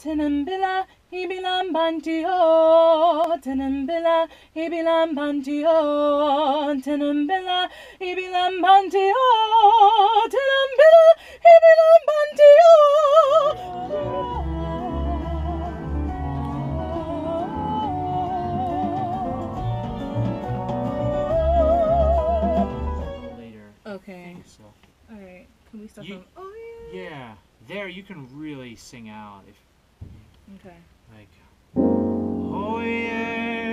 Tenambilla, ibilam bantio, tenambilla, ibilam bantio, tenambilla, ibilam bantio, tenambilla, ibilam bantio. Later. Okay. So. All right. Can we start You- from? Oh yeah. Yeah, there you can really sing out if Okay. like. Oh yeah.